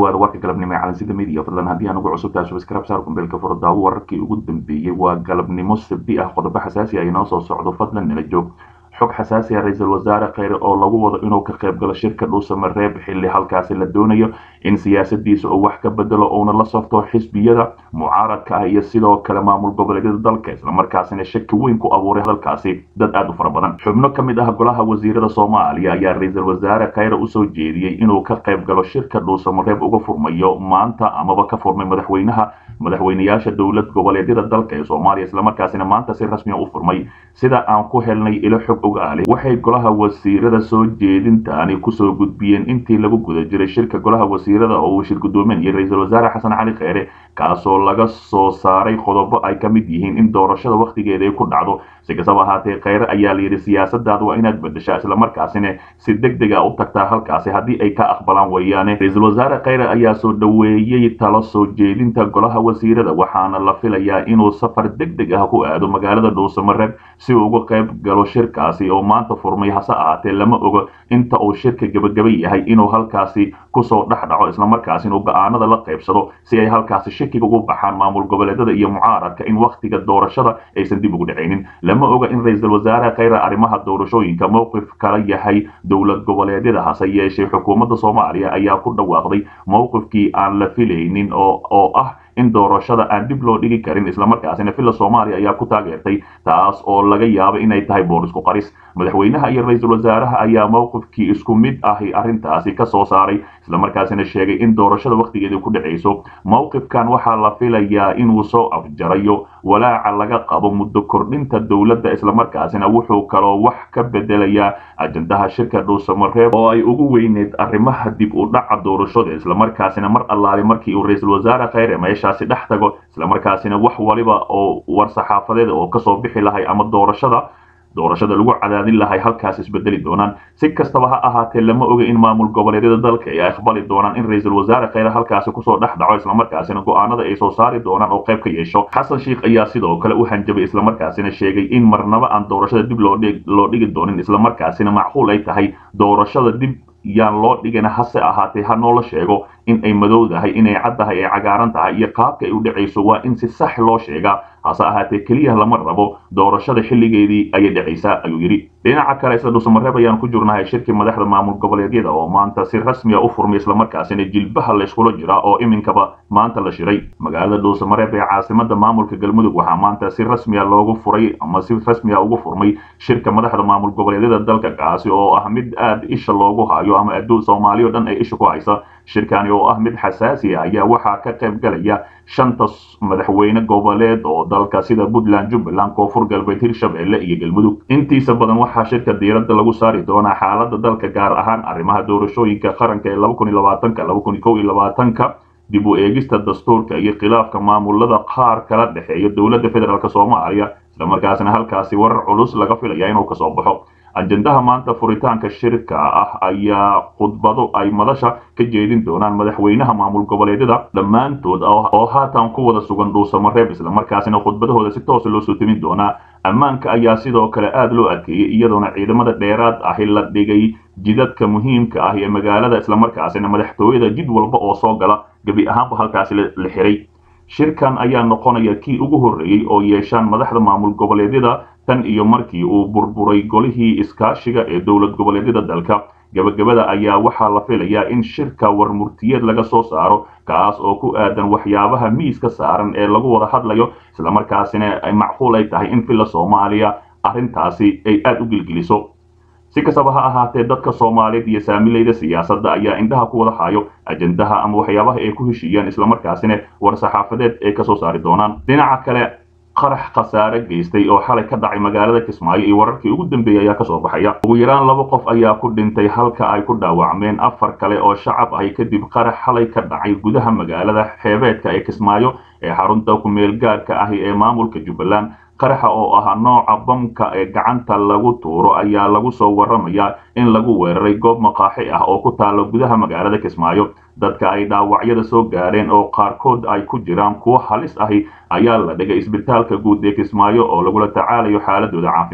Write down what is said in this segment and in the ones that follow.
dhawaada warka galabnimo ee calansida media fadlan haddii aan ugu cusub tahay subscribe saar kumbeelka furdaawo wararkii ugu dambeeyay waa galabnimo sabti ah qodobo xasaasi ah inoo soo socdo fadlan nala joog xog xasaasi ah ra'iisul wasaare kheyre oo lagu wado inuu ka qayb galo shirka dhuusamareeb xilli halkaasi la doonayo in siyaasadiisa uu wax ka bedelo uuna la safto xisbiyada mucaaradka ah iyo sidoo kale maamul goboleedyada dalka isla markaasina shaki weyn ku abuuray hadalkaasi dad aad u fara badan xubno ka mid ah golaha wasiirada Soomaaliya ayaa ra'iisul wasaare kheyre u soo jeediyay inuu ka qayb galo shirka dhuusamareeb uga furmayo maanta amaba ka furmay madaxweynayaasha dowlad goboleedyada dalka ee Soomaaliya isla markaasina maanta si rasmi ah u furmay sida aan ku helnay ilo xog waxay golaha wasiirada soo jeedintaani ku soo gudbiyeen intii lagu guda jiray shirka golaha wasiirada oo uu shir gudoominayay ra'iisul wasaare xasan cali kheyre kaasoo laga soo saaray qodobo ay ka mid yihiin in doorashada waqtigeeda ay ku dhacdo si kastaba ahaatee kheyre ayaa la yidhi siyaasadaada waa inaad bedeshaa isla markaasina si degdeg ah u tagtaa halkaasi haddii ay ka aqbalaan weeyaane ra'iisul wasaare kheyre ayaa soo dhaweeyey talo soo jeedinta golaha wasiirada waxaana la filayaa inuu safar degdeg ah ku aado magaalada dhuusamareeb si uu uga qayb galo shirkaasi oo maanta furmay hase ahaatee lama ogo inta uu shirka gabagaba yahay inuu halkaasi kusoo dhex dhaco isla markaasina uu go'aanada la qaybsado si ay halkaasi shakiga ugu baxaan maamul goboleedyada iyo mucaaradka in waqtiga doorashada aysan dib ugu dhacaynin lama oga in ra'iisul wasaare kheyre arrimaha doorashooyinka mowqif kala yahay dowlad goboleedyada hase yeeshee xukuumadda Soomaaliya ayaa ku dhawaaqday mowqifkii aan la filaynin oo ah in doorashada aan dib loo dhigi karin isla markaasina filla Soomaaliya ayaa ku taageertay taas oo laga yaabo inay tahay boor isku qaris madaxweynaha iyo ra'iisul wasaaraha ayaa mowqifkii isku mid ah arintaasi ka soo saaray isla markaasina sheegay in doorashada waqtigeeda ku dhacayso mowqifkan waxaa la filayaa inuu soo afjarayo walaaca laga qabo muddo kordhinta dowladda isla markaasina wuxuu kaloo wax ka bedelayaa ajandaha shirka dhuusamareeb oo ay ugu weyneed arrimaha dib u dhaca doorashada isla markaasina mar allaale markii uu ra'iisul wasaare kheyre meeshaasi dhex tago isla markaasina wax waliba oo war saxaafadeed oo ka soo bixi lahay ama doorashada lagu cadaadin lahay halkaas isbedeli doonaan si kastaba ha ahaatee lama oga in maamul goboleedyada dalka ay aqbali doonaan in ra'iisul wasaare kheyre halkaasi kusoo dhex dhaco isla markaasina go'aanada ay soo saari doonaan oo qayb ka yeesho xasan sheikh ayaa sidoo kale u hanjabay isla markaasina sheegay in marnaba aan doorashada dib loo dhigi doonin isla markaasina macquul ay tahay doorashada dib yaan loo dhigana hase ahaatee ha noola sheego in ay madowdahay inay caddahay ay cagaaran tahay iyo qaabka ay u dhacayso waa in si sax loo sheegaa hase ahaatee keliya lama rabo doorashada xilligeedii ayay dhacaysaa ayuu yidhi dhinaca kale isla dhuusamareeb ayaan ku jirnahay shirkii madaxda maamul goboleedyada oo maanta si rasmi ah u furmay isla markaasina jilbaha la iskula jiraa oo iminkaba maanta la shiray magaalada dhuusamareeb ee caasimada maamulka galmudug waxaa maanta si rasmi ah loogu furay ama si rasmi ah ugu furmay shirka madaxda maamul goboleedyada dalka kaasi oo ah mid aad isha loogu hayo ama adduun Soomaaliya dhan ay isha ku haysa shirkani oo ah mid xasaasi ah ayaa waxaa ka qayb galaya shanta madaxweyne goboleed oo dalka sida Puntland, Jubbaland, Koonfur Galbeed, Hirshabelle iyo Galmudug intiisa badan waxaa shirka diiradda lagu saari doonaa xaaladda dalka gaar ahaan arrimaha doorashooyinka qaranka ee 2020-2021 dib u eegista dastuurka iyo khilaafka maamulada qaar kala dhaxeeya dowladda federaalka Soomaaliya isla markaasina halkaasi warar culus laga filayaa inuu ka soo baxo ajandaha maanta furitaanka shirka ah ayaa khudbado ay madasha ka jeedin doonaan madaxweynaha maamul goboleedyada dhammaantood oo haatan ku wada sugan dhuusamareeb isla markaasina khudbadahooda si toos loo soo timin doonaa ammaanka ayaa sidoo kale aad loo adkeeyay iyadoona ciidamada dheeraad ah la dhigay jidadka muhiimka ah ee magaalada isla markaasina madaxtooyada jid walba oo soo gala gabi ahaanba halkaasi la xiray shirkan ayaa noqonaya kii ugu horreeyay oo yeeshaan madaxda maamul goboleedyada tan iyo markii uu burburay golihii iskaashiga ee dowlad goboleedyada dalka gabagabada ayaa waxaa la filayaa in shirka warmurtiyeed laga soo saaro kaas oo ku aadan waxyaabaha miiska saaran ee lagu wada hadlayo isla markaasina ay macquul ay tahay in filla Soomaaliya arrintaasi ay aad u gilgiliso si kastaba ha ahaatee dadka Soomaaliyeed iyo saamilayda siyaasadda ayaa indhaha ku wada hayo ajandaha ama waxyaabaha ay ku heshiiyaan isla markaasina war saxaafadeed ay ka soo saari doonaan dhinaca kale qarax khasaare geystay oo xalay ka dhacay magaalada Kismaayo iyo wararkii ugu dambeeyay ayaa ka soo baxaya ugu yaraan 2 qof ayaa ku dhintay halka ay ku dhaawacmeen 4 kale oo shacab ah kadib qarax xalay ka dhacay gudaha magaalada xeebeedka ee Kismaayo ee xarunta ku meel gaarka ah ee maamulka Jubbaland qaraxa oo ah nooca bamka ee gacanta lagu tuuro ayaa lagu soo waramayaa in lagu weeraray goob maqaaxi ah oo ku taalo gudaha magaalada Kismaayo dadka ay dhaawacyada soo gaareen oo qaarkood ay ku jiraan kuwa halis ah ayaa la dhigay isbitaalka guud ee Kismaayo oo lagu la tacaalayo xaaladooda caafimaad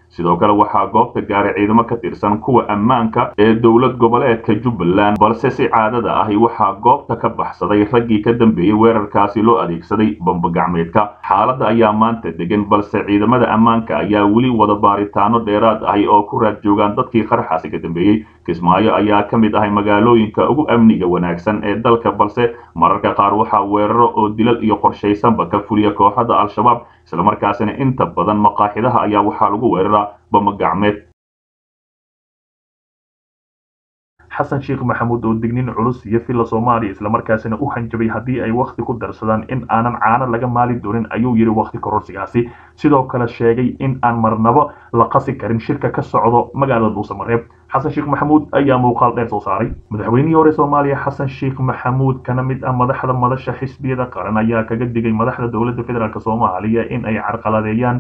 sidoo kale waxaa goobta gaaray ciidamo ka tirsan kuwa ammaanka ee dowlad goboleedka Jubbaland balse si caadada ahi waxaa goobta ka baxsaday raggii ka dambeeyay weerarkaasi loo adeegsaday bamba gacmeedka xaaladda ayaa maanta degan balse ciidamada ammaanka ayaa weli wada baaritaano dheeraad ahi oo ku raad joogaan dadkii qaraxaasi ka dambeeyay Kismaayo ayaa ka mid ahay magaalooyinka ugu amniga wanaagsan ee dalka balse mararka qaar waxaa weeraro oo dilal iyo qorshaysanba ka fuliya kooxda al-shabaab isla markaasina inta badan maqaaxidaha ayaa waxaa lagu weeraraa bamba gacmeed xasan sheekh maxamuud oo dignin culus iyo filla Soomaaliya isla markaasina u hanjabay hadii ay waqti ku darsadaan in aanan caana laga maali doonin ayuu yiri waqti kororsigaasi sidoo kale sheegay in aan marnaba la qasi karin shirka ka socdo magaalada Dhuusamareeb xasan sheekh maxamuud ayaa muuqaal dheer soo saaray madaxweynihii hore Soomaaliya xasan sheekh maxamuud kana mid ah madaxda madasha xisbiyada qaran ayaa kaga digay madaxda dowladda federaalka Soomaaliya in ay carqaladeeyaan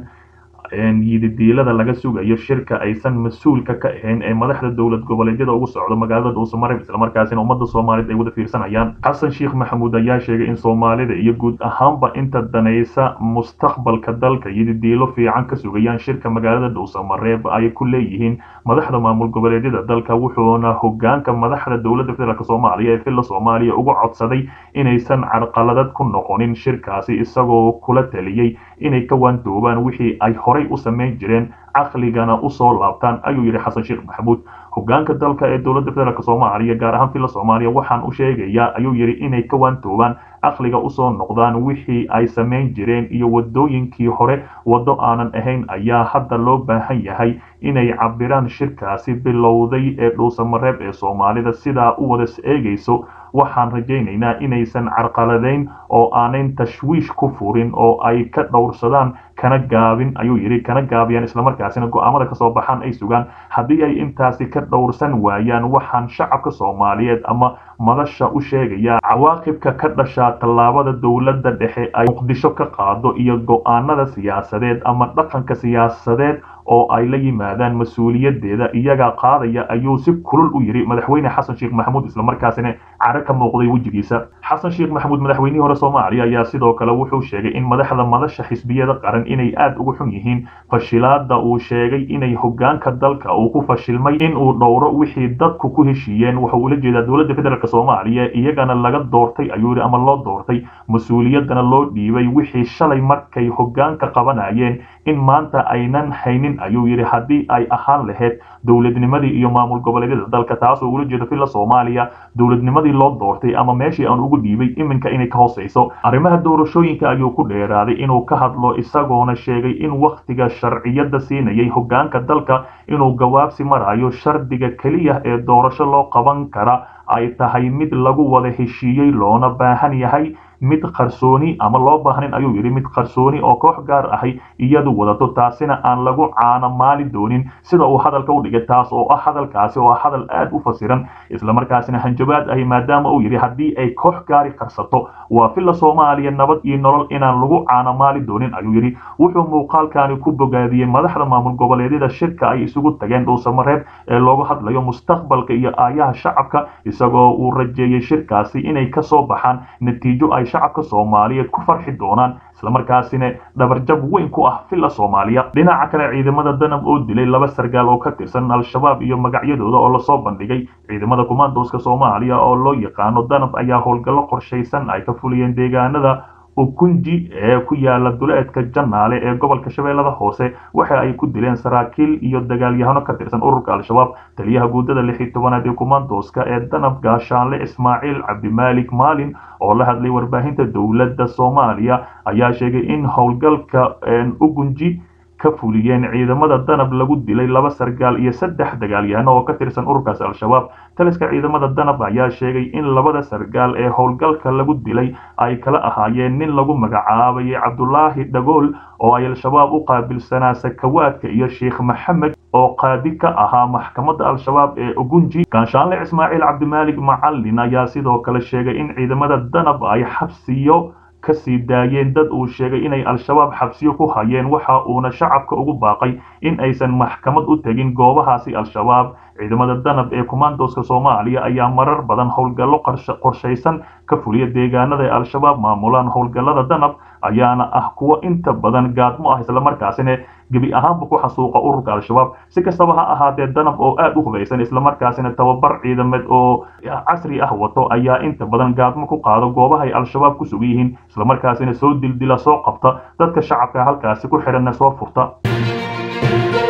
yididiilada laga sugayo shirka aysan mas'uulka ka ahayn ee madaxda dowlad goboleedyada ugu socdo magaalada Dhuusamareeb isla markaasina ummadda Soomaaliyeed ay wada fiirsanayaan xasan sheekh maxamuud ayaa sheegay in Soomaalida iyo guud ahaanba inta danaysa mustaqbalka dalka yididiilo fiican ka sugayaan shirka magaalada Dhuusamareeb ay ku leeyihiin madaxda maamul goboleedyada dalka wuxuuna hoggaanka madaxda dowladda federaalka Soomaaliya ee filla Soomaaliya ugu codsaday inaysan carqaladad ku noqonin shirkaasi isagoo kula taliyay inay ka waantoobaan wixii ay horay u sameyn jireen aqligana u soo laabtaan ayuu yiri xasan sheekh maxamuud hoggaanka dalka ee dowladda federaalka Soomaaliya gaar ahaan filla Soomaaliya waxaan u sheegayaa ayuu yiri inay ka waantoobaan aqliga u soo noqdaan wixii ay sameyn jireen iyo wadooyinkii hore wado aanan ahayn ayaa hadda loo baahan yahay inay cabiraan shirkaasi bilowday ee Dhuusamareeb ee Soomaalida sida u wada eegayso waxaan rajaynaynaa inaysan carqaladeyn oo aanay tashwiish ku furin oo ay ka dhowrsadaan kana gaabin ayuu yiri kana gaabiyaan isla markaasina go'aamada ka soo baxaan ay sugaan hadii ay intaasi ka dhowrsan waayaan waxaan shacabka Soomaaliyeed ama madasha u sheegaya cawaaqibka ka dhasha tallaabada dowladda dhexe ay Muqdisho ka qaado iyo go'aanada siyaasadeed ama dhaqanka siyaasadeed oo ay la yimaadaan mas'uuliyadeeda iyaga qaadaya ayuu si kulul u yiri madaxweyne xasan sheekh maxamuud isla markaasina cara ka muuqday wajigiisa xasan sheekh maxamuud madaxweynihii hore Soomaaliya ayaa sidoo kale wuxuu sheegay in madaxda madasha xisbiyada qaran inay aad ugu xun yihiin fashilaada uu sheegay inay hoggaanka dalka uu ku fashilmay in uu dhowro wixii dadku ku heshiiyeen waxa uu la jeedaa dowladda federaalka Soomaaliya iyagana laga doortay ayuu yiri ama loo doortay mas'uuliyadana loo dhiibay wixii shalay markay hoggaanka qabanayeen in maanta aynan haynin ayuu yiri hadii ay ahaan lahayd dowladnimadii iyo maamul goboleedyada dalka taas oo ula jeedo filla Soomaaliya dowladnimadii loo doortay ama meeshii aan ugu dhiibay iminka inay ka hooseyso arrimaha doorashooyinka ayuu ku dheeraaday inuu ka hadlo isagoona sheegay in waqtiga sharciyada siinayay hoggaanka dalka inuu gawaabsi marayo shardiga kaliya ee doorasho loo qaban kara ay tahay mid lagu wada heshiiyay loona baahan yahay mid qarsooni ama loo baahanin ayuu yiri mid qarsooni oo koox gaar ah iyadu wadato taasina aan lagu caana maali doonin sida uu hadalka u dhigay taas oo ah hadalkaasi oo hadal aad u fasiran isla markaasina hanjabaad ah maadaama uu yiri hadii ay koox gaari qarsato waa filla Soomaaliya nabad iyo nolol inaan lagu caana maali doonin ayuu yiri wuxuu muuqaalkaani ku bogaadiyay madaxda maamul goboleedyada shirka ay isugu tageen Dhuusamareeb ee looga hadlayo mustaqbalka iyo aayaha shacabka isagoo uu rajeeyay shirkaasi inay ka soo baxaan natiijo ay shacabka Soomaaliyeed ku farxi doonaan isla markaasina dabarjab weyn ku ah filla Soomaaliya dhinaca kale ciidamada danab oo dilay laba sargaal oo ka tirsan al-shabaab iyo magacyadooda oo la soo bandhigay ciidamada commandoska Soomaaliya oo loo yaqaano danab ayaa howlgallo qorshaysan ay ka fuliyeen deegaanada ukunji ee ku yaala duleedka Janaale ee gobolka Shabeellada Hoose waxa ay ku dileen saraakiil iyo dagaalyahano ka tirsan ururka al-shabaab taliyaha guudada 16aad ee commandoska ee danab gaashaanle Ismaaciil Cabdi Maalik Maalin oo la hadlay warbaahinta dowladda Soomaaliya ayaa sheegay in howlgalka ukunji ka fuliyeen ciidamada danab lagu dilay laba sargaal iyo saddex dagaalyahano oo ka tirsan ururkaas al-shabaab taliska ciidamada danab ayaa sheegay in labada sargaal ee howlgalka lagu dilay ay kala ahaayeen nin lagu magacaabay Cabdullaahi Dagool oo ay al-shabaab u qaabilsanaa sakawaadka iyo Sheekh Maxamed oo qaadi ka ahaa maxkamadda al-shabaab ee ukunji gaashaanle Ismaaciil Cabdi Maalik Macallin ayaa sidoo kale sheegay in ciidamada danab ay xabsiyo kasii daayeen dad uu sheegay inay al-shabaab xabsiyo ku hayeen waxa uuna shacabka ugu baaqay in aysan maxkamad u tagin goobahaasi al-shabaab ciidamada danab ee commandoska Soomaaliya ayaa marar badan howlgallo qorshaysan ka fuliya deegaanada al-shabaab maamulaan howlgallada danab ayaana ah kuwa inta badan gaadmo ah isla markaasina gebi ahaanba ku xasuuqa ururka al-shabaab si kastaba ha ahaatee danab oo aad u hubaysan islamarkaasina tababar ciidameed oo casri ah wato ayaa inta badan gaadmo ku qaado goobahay al-shabaab ku sugan yihiin islamarkaasina soo dildila soo qabta dadka shacabka halkaasi ku xidhanna soo furta